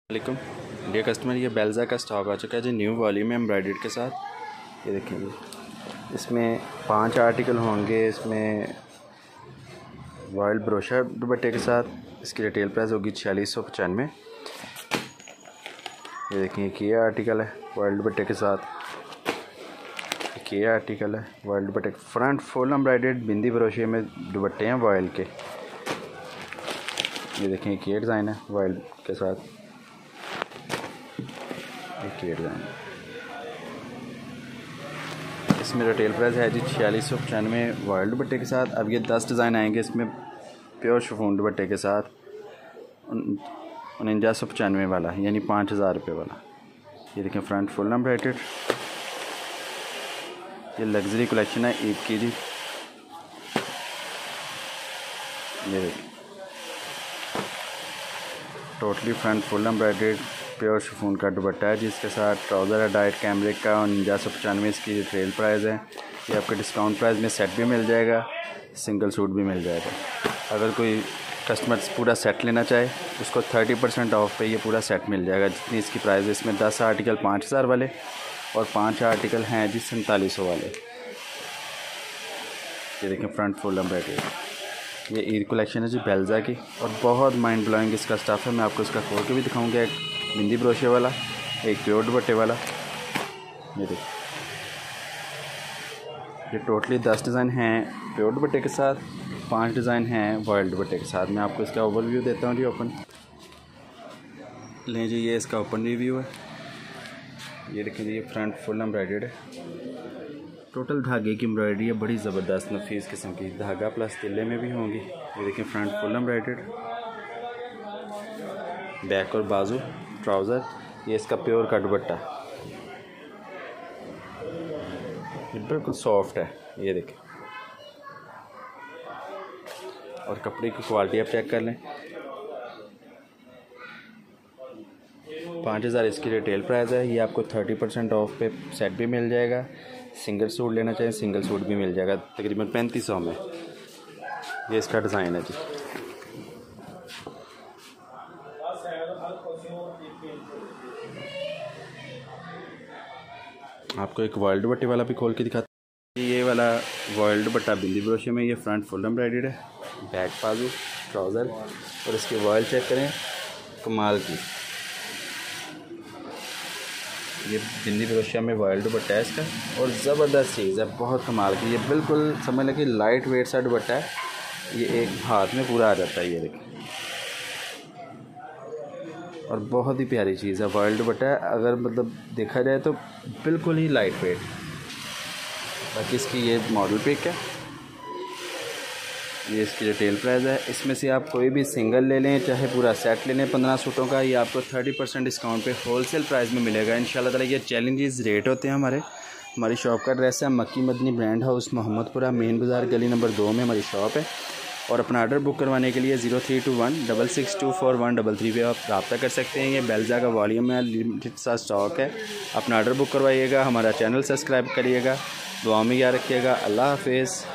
वालेकुम dear customer, ये बेल्ज़ा का स्टॉक आ चुका है जी न्यू वॉल्यूम में एम्ब्रॉयडर्ड के साथ। ये देखें जी, इसमें 5 आर्टिकल होंगे। इसमें रॉयल ब्रोशर दुपट्टे के साथ इसकी रिटेल प्राइस होगी 4695। ये देखें, ये आर्टिकल है रॉयल दुपट्टे के साथ। ये आर्टिकल है रॉयल दुपट्टे front full embroidered bindi brooch में दुपट्टे हैं रॉयल के। ये देखें, ये डिज़ाइन है रॉयल के साथ। इसमें रिटेल प्राइस है जी 4695 रॉयल दुपट्टे के साथ। अब ये 10 डिज़ाइन आएंगे इसमें प्योर शिफॉन दुपट्टे के साथ 4995 वाला, यानी 5000 रुपये वाला। ये देखें, फ्रंट फुल एम्ब्रॉयडर्ड। ये लग्जरी कलेक्शन है ईद की जी। ये देखें, totally front full embroidered pure chiffon का दुपट्टा है जिसके साथ ट्राउज़र है डाइट कैमरिक का और 4995 इसकी रिटेल प्राइस है। ये आपके डिस्काउंट प्राइस में सेट भी मिल जाएगा, सिंगल सूट भी मिल जाएगा। अगर कोई कस्टमर पूरा सेट लेना चाहे उसको 30% ऑफ पे ये पूरा सेट मिल जाएगा जितनी इसकी प्राइस है। इसमें 10 आर्टिकल 5000 वाले और 5 आर्टिकल हैं जी 4700 वाले। ये देखें, फ्रंट फुल एम्ब्रॉयडरी। ये ईद कलेक्शन है जी बेल्ज़ा की और बहुत माइंड ब्लोइंग इसका स्टफ़ है। मैं आपको इसका खोल के भी दिखाऊंगा। एक बिंदी ब्रोशे वाला, एक प्योर दुपट्टे वाला। ये देखिए, ये टोटली 10 डिज़ाइन हैं प्योर दुपट्टे के साथ, 5 डिज़ाइन हैं रॉयल दुपट्टे के साथ। मैं आपको इसका ओवरव्यू देता हूँ जी। ओपन लें जी, ये इसका ओपन रिव्यू है। ये देखें जी, ये फ्रंट फुल एम्ब्रॉयडर्ड है। टोटल धागे की एम्ब्रॉयडरी है, बड़ी ज़बरदस्त नफीस किस्म की। धागा प्लस तिल्ले में भी होंगी। ये देखें, फ्रंट फुल एम्ब्रॉयडर्ड, बैक और बाजू ट्राउज़र। ये इसका प्योर का दुपट्टा, ये बिल्कुल सॉफ्ट है। ये देखें, और कपड़े की क्वालिटी आप चेक कर लें। 5000 इसकी रिटेल प्राइस है। ये आपको 30% ऑफ पे सेट भी मिल जाएगा। सिंगल सूट लेना चाहें सिंगल सूट भी मिल जाएगा तकरीबन 3500 में। ये इसका डिज़ाइन है जी। आपको एक रॉयल दुपट्टे वाला भी खोल के दिखाता हूँ। ये वाला रॉयल दुपट्टा बिंदी ब्रोशे में, ये फ्रंट फुल एम्ब्रॉयडर्ड है, बैक बाजू ट्राउज़र और इसकी रॉयल चेक करें, कमाल की। ये बिंदी ब्रोशा में रॉयल दुपट्टा है इसका और ज़बरदस्त चीज़ है, बहुत कमाल की। ये बिल्कुल समझ लें कि लाइट वेट सा दुपट्टा है। ये एक हाथ में पूरा आ जाता है। ये देखिए, और बहुत ही प्यारी चीज़ है, रॉयल दुपट्टा है। अगर मतलब देखा जाए तो बिल्कुल ही लाइट वेट। बाकी इसकी ये मॉडल पिक है। ये इसकी रिटेल प्राइस है। इसमें से आप कोई भी सिंगल ले लें चाहे पूरा सेट ले लें 15 सूटों का, ये आपको 30% डिस्काउंट पे होलसेल प्राइस में मिलेगा इंशाल्लाह ताला। ये चैलेंजेस रेट होते हैं हमारी शॉप का एड्रेस है Makki Madani brand house, Mohammadpura main Bazaar, गली नंबर 2 में हमारी शॉप है। और अपना ऑर्डर बुक करवाने के लिए 0321 6624 पे आप रब्ता कर सकते हैं। ये बेल्ज़ा का वॉल्यूम है, लिमिटेड सा स्टॉक है। अपना ऑर्डर बुक करवाइएगा, हमारा चैनल सब्सक्राइब करिएगा, दुआ में याद रखिएगा। अल्लाह हाफिज़।